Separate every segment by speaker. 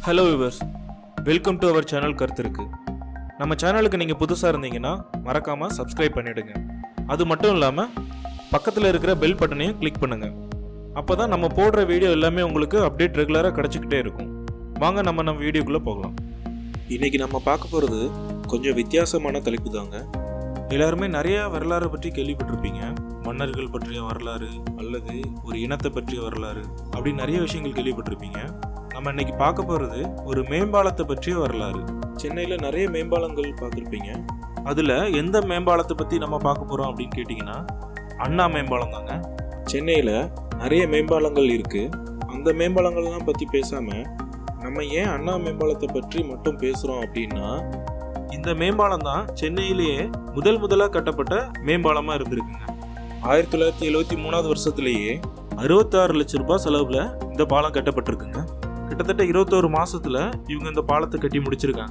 Speaker 1: Hello viewers, welcome to our channel கருத்திருக்கு. நம்ம சேனலுக்கு நீங்கள் புதுசாக இருந்தீங்கன்னா மறக்காமல் சப்ஸ்கிரைப் பண்ணிவிடுங்க. அது மட்டும் இல்லாமல் பக்கத்தில் இருக்கிற பெல் பட்டனையும் கிளிக் பண்ணுங்கள். அப்போ தான் நம்ம போடுற வீடியோ எல்லாமே உங்களுக்கு அப்டேட் ரெகுலராக கிடச்சிக்கிட்டே இருக்கும். வாங்க நம்ம வீடியோக்குள்ளே போகலாம். இன்றைக்கி நம்ம பார்க்க போகிறது கொஞ்சம் வித்தியாசமான தலைப்பு தாங்க. எல்லாருமே நிறையா வரலாறு பற்றி கேள்விப்பட்டிருப்பீங்க. மன்னர்கள் பற்றிய வரலாறு அல்லது ஒரு இனத்தை பற்றிய வரலாறு அப்படி நிறைய விஷயங்கள் கேள்விப்பட்டிருப்பீங்க. நம்ம இன்னைக்கு பார்க்க போகிறது ஒரு மேம்பாலத்தை பற்றிய வரலாறு. சென்னையில் நிறைய மேம்பாலங்கள் பார்த்துருப்பீங்க. அதில் எந்த மேம்பாலத்தை பற்றி நம்ம பார்க்க போகிறோம் அப்படின்னு கேட்டிங்கன்னா அண்ணா மேம்பாலம் தாங்க. சென்னையில் நிறைய மேம்பாலங்கள் இருக்குது. அந்த மேம்பாலங்கள்லாம் பற்றி பேசாமல் நம்ம ஏன் அண்ணா மேம்பாலத்தை பற்றி மட்டும் பேசுகிறோம் அப்படின்னா, இந்த மேம்பாலம் தான் சென்னையிலேயே முதலாக கட்டப்பட்ட மேம்பாலமாக இருந்திருக்குங்க. 1973 வருஷத்துலேயே 66 லட்சம் ரூபாய் செலவில் இந்த பாலம் கட்டப்பட்டிருக்குங்க. கிட்டத்தட்ட 21 மாதத்தில் இவங்க இந்த பாலத்தை கட்டி முடிச்சிருக்காங்க.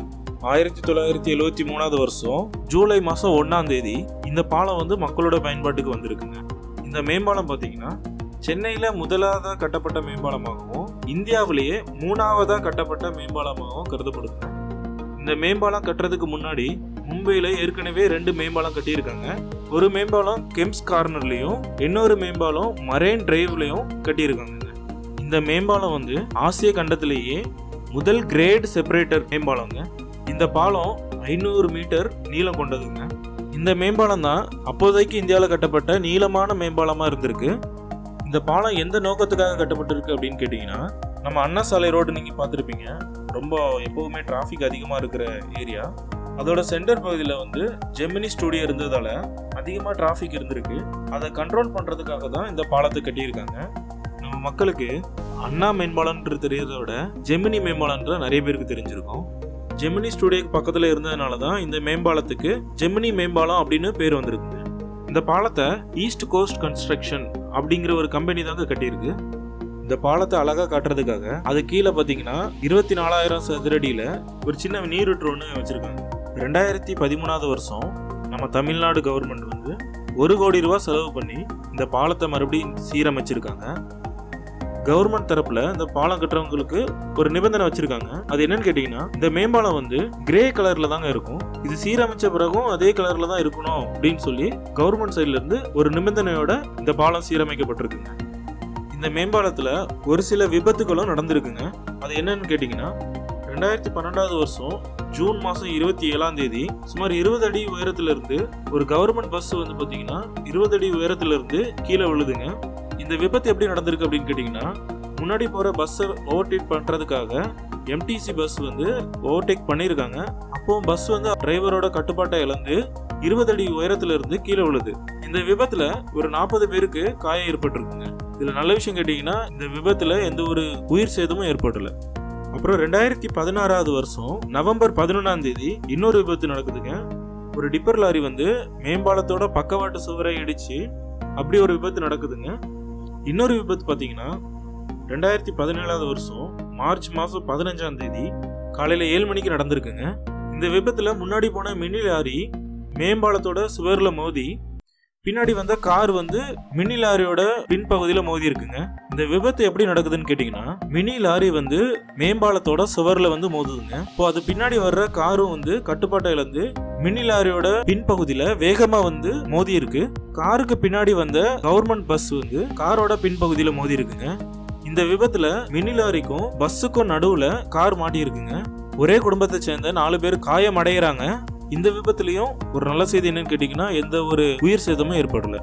Speaker 1: 1973 வருஷம் ஜூலை மாதம் 1ஆம் தேதி இந்த பாலம் மக்களோட பயன்பாட்டுக்கு வந்திருக்குங்க. இந்த மேம்பாலம் பார்த்தீங்கன்னா சென்னையில் முதலாவதாக கட்டப்பட்ட மேம்பாலமாகவும் இந்தியாவிலேயே 3ஆவதாக கட்டப்பட்ட மேம்பாலமாகவும் கருதப்படுதுங்க. இந்த மேம்பாலம் கட்டுறதுக்கு முன்னாடி மும்பையில் ஏற்கனவே 2 மேம்பாலம் கட்டியிருக்காங்க. ஒரு மேம்பாலம் கெம்ப்ஸ் கார்னர்லையும் இன்னொரு மேம்பாலம் மரைன் டிரைவ்லையும் கட்டியிருக்காங்க. இந்த மேம்பாலம் ஆசிய கண்டத்திலேயே முதல் கிரேட் செப்பரேட்டர் மேம்பாலங்க. இந்த பாலம் 500 மீட்டர் நீளம் கொண்டதுங்க. இந்த மேம்பாலம் தான் அப்போதைக்கு இந்தியாவில் கட்டப்பட்ட நீளமான மேம்பாலமாக இருந்திருக்கு. இந்த பாலம் எந்த நோக்கத்துக்காக கட்டப்பட்டிருக்கு அப்படின்னு கேட்டிங்கன்னா, நம்ம அண்ணா சாலை ரோடு நீங்கள் பார்த்துருப்பீங்க. ரொம்ப எப்போவுமே டிராஃபிக் அதிகமாக இருக்கிற ஏரியா. அதோட சென்டர் பகுதியில் ஜெமினி ஸ்டுடியோ இருந்ததால் அதிகமாக டிராஃபிக் இருந்திருக்கு. அதை கண்ட்ரோல் பண்ணுறதுக்காக தான் இந்த பாலத்தை கட்டியிருக்காங்க. நம்ம மக்களுக்கு அண்ணா மேம்பாலம்ன்றது தெரியறத விட ஜெமினி மேம்பாலம்ன்ற நிறைய பேருக்கு தெரிஞ்சிருக்கும். ஜெமினி ஸ்டுடியோக்கு பக்கத்தில் இருந்ததுனால தான் இந்த மேம்பாலத்துக்கு ஜெமினி மேம்பாலம் அப்படின்னு பேர் வந்திருக்குங்க. இந்த பாலத்தை ஈஸ்ட் கோஸ்ட் கன்ஸ்ட்ரக்ஷன் அப்படிங்கிற ஒரு கம்பெனி தாங்க கட்டியிருக்கு. இந்த பாலத்தை அழகாக காட்டுறதுக்காக அது கீழே பார்த்தீங்கன்னா 24,000 சதுரடியில் ஒரு சின்ன நீரூற்று ஒன்று வச்சுருக்காங்க. 2013 வருஷம் நம்ம தமிழ்நாடு கவர்மெண்ட் 1 கோடி ரூபா செலவு பண்ணி இந்த பாலத்தை மறுபடியும் சீரமைச்சிருக்காங்க. கவர்மெண்ட் தரப்புல இந்த பாலம் கட்டுறவங்களுக்கு ஒரு நிபந்தனை வச்சிருக்காங்க. அது என்னன்னு கேட்டீங்கன்னா, இந்த மேம்பாலம் கிரே கலர்ல தாங்க இருக்கும். இது சீரமைச்ச பிறகும் அதே கலர்ல தான் இருக்கணும் அப்படின்னு சொல்லி கவர்மெண்ட் சைட்ல இருந்து ஒரு நிபந்தனையோட இந்த பாலம் சீரமைக்கப்பட்டிருக்குங்க. இந்த மேம்பாலத்துல ஒரு சில விபத்துகளும் நடந்திருக்குங்க. அது என்னன்னு கேட்டீங்கன்னா, 2012 வருஷம் ஜூன் மாதம் 27ஆம் தேதி சுமார் 20 அடி உயரத்துல இருந்து ஒரு கவர்மெண்ட் பஸ் பார்த்தீங்கன்னா 20 அடி உயரத்துல இருந்து கீழே விழுதுங்க. இந்த விபத்து எப்படி நடந்திருக்கு அப்படின்னு கேட்டிங்கன்னா, முன்னாடி போகிற பஸ்ஸை ஓவர்டேக் பண்ணுறதுக்காக எம்டிசி பஸ் ஓவர்டேக் பண்ணியிருக்காங்க. அப்போ பஸ் டிரைவரோட கட்டுப்பாட்டை இழந்து 20 அடி உயரத்துல இருந்து கீழே விழுது. இந்த விபத்தில் ஒரு 40 பேருக்கு காயம் ஏற்பட்டிருக்குங்க. இதில் நல்ல விஷயம் கேட்டிங்கன்னா, இந்த விபத்தில் எந்த ஒரு உயிர் சேதமும் ஏற்படலை. அப்புறம் 2016 வருஷம் நவம்பர் 11ஆம் தேதி இன்னொரு விபத்து நடக்குதுங்க. ஒரு டிப்பர் லாரி மேம்பாலத்தோட பக்கவாட்டு சுவரை இடிச்சு அப்படி ஒரு விபத்து நடக்குதுங்க. இன்னொரு விபத்து பார்த்தீங்கன்னா 2017 வருஷம் மார்ச் மாதம் 15ஆம் தேதி காலையில் 7 மணிக்கு நடந்திருக்குங்க. இந்த விபத்தில் முன்னாடி போன மினி லாரி மேம்பாலத்தோட சுவரில் மோதி பின்னாடி வந்த கார் மினி லாரியோட பின்பகுதியில் மோதி இருக்குங்க. இந்த விபத்து எப்படி நடக்குதுன்னு கேட்டிங்கன்னா, மினி லாரி மேம்பாலத்தோட சுவரில் மோதுதுங்க. இப்போ அது பின்னாடி வர்ற காரும் கட்டுப்பாட்டை இழந்து மினி லாரியோட பின்பகுதியில் வேகமாக மோதி இருக்கு. காருக்கு பின்னாடி வந்த கவர்மெண்ட் பஸ் காரோட பின்பகுதியில் மோதி இருக்குங்க. இந்த விபத்துல மினி லாரிக்கும் பஸ்ஸுக்கும் நடுவுல கார் மாட்டி இருக்குங்க. ஒரே குடும்பத்தை சேர்ந்த 4 பேர் காயம் அடைகிறாங்க. இந்த விபத்துலயும் ஒரு நல்ல செய்தி என்னன்னு கேட்டீங்கன்னா, எந்த ஒரு உயிர் சேதமும் ஏற்படல.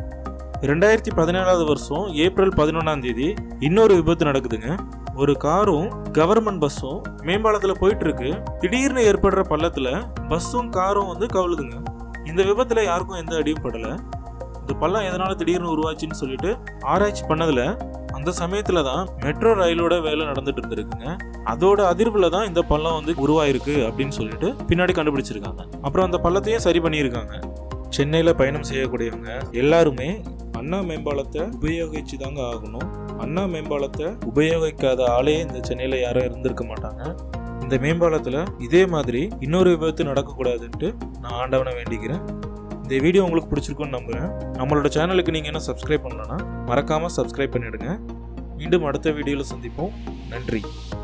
Speaker 1: 2017 வருஷம் ஏப்ரல் 11ஆம் தேதி இன்னொரு விபத்து நடக்குதுங்க. ஒரு காரும் கவர்மெண்ட் பஸ்ஸும் மேம்பாலத்துல போயிட்டு இருக்கு. திடீர்னு ஏற்படுற பள்ளத்துல பஸ்ஸும் காரும் கவுளுதுங்க. இந்த விபத்துல யாருக்கும் எந்த அடியும் படல. இந்த பள்ளம் எதனால திடீர்னு உருவாச்சுன்னு சொல்லிட்டு ஆராய்ச்சி பண்ணதுல அந்த சமயத்துல தான் மெட்ரோ ரயிலோட வேலை நடந்துட்டு இருந்திருக்குங்க. அதோட அதிர்வுல தான் இந்த பள்ளம் உருவாயிருக்கு அப்படின்னு சொல்லிட்டு பின்னாடி கண்டுபிடிச்சிருக்காங்க. அப்புறம் அந்த பள்ளத்தையும் சரி பண்ணியிருக்காங்க. சென்னையில பயணம் செய்யக்கூடியவங்க எல்லாருமே அண்ணா மேம்பாலத்தை உபயோகிச்சு தாங்க ஆகணும். அண்ணா மேம்பாலத்தை உபயோகிக்காத ஆளே இந்த சென்னையில யாரும் இருந்திருக்க மாட்டாங்க. இந்த மேம்பாலத்துல இதே மாதிரி இன்னொரு விபத்து நடக்கக்கூடாதுன்ட்டு நான் ஆண்டவனை வேண்டிக்கிறேன். இந்த வீடியோ உங்களுக்கு பிடிச்சிருக்குன்னு நம்புகிறேன். நம்மளோட சேனலுக்கு நீங்கள் என்ன சப்ஸ்கிரைப் பண்ணலன்னா மறக்காமல் சப்ஸ்கிரைப் பண்ணிவிடுங்க. மீண்டும் அடுத்த வீடியோவில் சந்திப்போம். நன்றி.